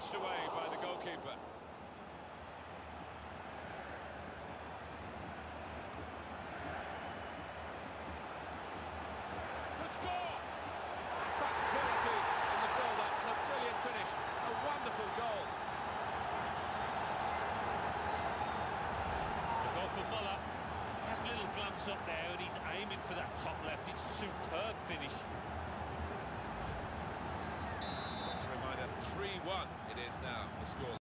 snatched away by the goalkeeper. The score! Such quality in the build-up and a brilliant finish. A wonderful goal. The goal for Muller. He has a little glance up there and he's aiming for that top left. It's a superb finish. Just a reminder, 3-1 it is now, the score.